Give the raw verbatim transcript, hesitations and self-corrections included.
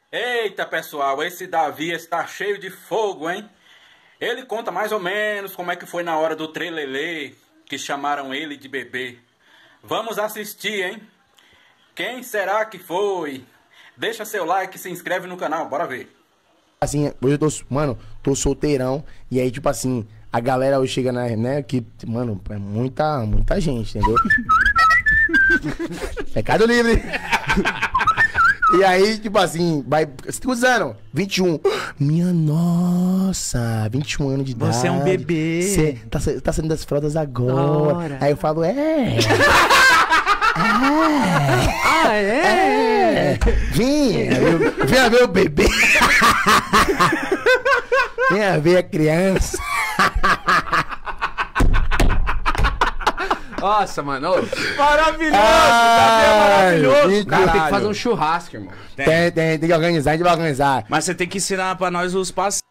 Eita, pessoal, esse Davi está cheio de fogo, hein? Ele conta mais ou menos como é que foi na hora do trelelê, que chamaram ele de bebê. Vamos assistir, hein? Quem será que foi? Deixa seu like e se inscreve no canal, bora ver. Assim, hoje eu tô, mano, tô solteirão, e aí, tipo assim, a galera hoje chega, na, né, que, mano, é muita, muita gente, entendeu? Mercado Livre. E aí, tipo assim, vai. Você tá usando? vinte e um. Minha nossa, vinte e um anos de idade. Você é um bebê. Você tá, tá saindo das fraldas agora. Ora. Aí eu falo, é. é. Ah, é? É. Vinha, meu, venha ver o bebê. Venha ver a criança. Nossa, mano. Maravilhoso! Ai, Davi é maravilhoso! gente, Cara, tem que caralho. fazer um churrasco, irmão. Tem, tem, tem que organizar, a gente vai organizar. Mas você tem que ensinar pra nós os passos.